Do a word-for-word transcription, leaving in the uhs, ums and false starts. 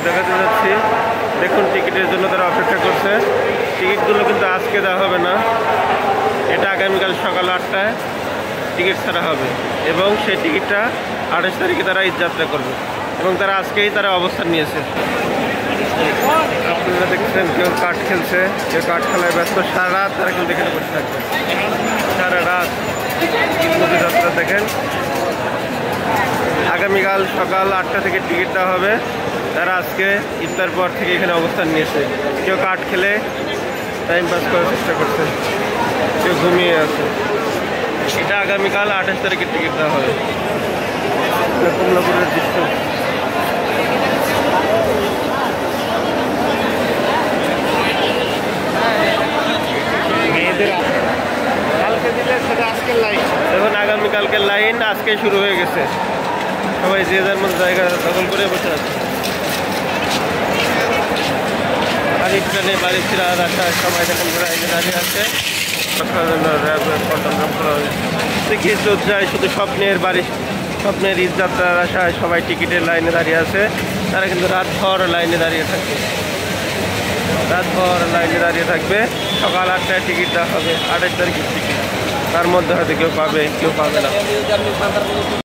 দেখাতে যাচ্ছি। দেখুন টিকিটের জন্য তারা অপেক্ষা করছে। টিকিটগুলো কিন্তু আজকে দেওয়া হবে না, এটা আগামীকাল সকাল আটটায় টিকিট ছাড়া হবে এবং সেই টিকিটটা আঠাশ তারিখে তারা ঈদযাত্রা করবে এবং তারা আজকেই তারা অবস্থান নিয়েছে। আপনারা দেখছেন কেউ কাঠ খেলছে, কেউ কাঠ খেলায় ব্যস্ত। সারা রাত তারা কিন্তু এখানে বসে থাকবে, সারা রাত ঈদমুখী যাত্রা দেখেন। আগামীকাল সকাল আটটা থেকে টিকিট দেওয়া হবে। তারা আজকে ইফতার পর থেকে এখানে অবস্থান নিয়েছে। কেউ কাঠ খেলে টাইম পাস করার চেষ্টা করছে, কেউ ঘুমিয়ে আছে। এটা আগামীকাল আঠাশ তারিখের টিকিট দেওয়া হবে। কমলাপুরের দৃশ্য। এখন আগামীকালকের লাইন আজকে শুরু হয়ে গেছে। সবাই যে যার মতো জায়গা দখল করে বসে আছে। বাড়ির ট্রেনে বাড়ির ফেরার আসার সবাই দেখেন লাইনে দাঁড়িয়ে আছে। যায় শুধু স্বপ্নের বাড়ি, স্বপ্নের ঈদযাত্রার আশায় সবাই টিকিটের লাইনে দাঁড়িয়ে আছে। তারা কিন্তু রাতভর লাইনে দাঁড়িয়ে থাকবে, রাতভর লাইনে দাঁড়িয়ে থাকবে। সকাল আটটায় টিকিট দেওয়া হবে, আঠাশ তারিখের টিকিট। তার মধ্যে হয়তো কেউ পাবে, কেউ পাবে না।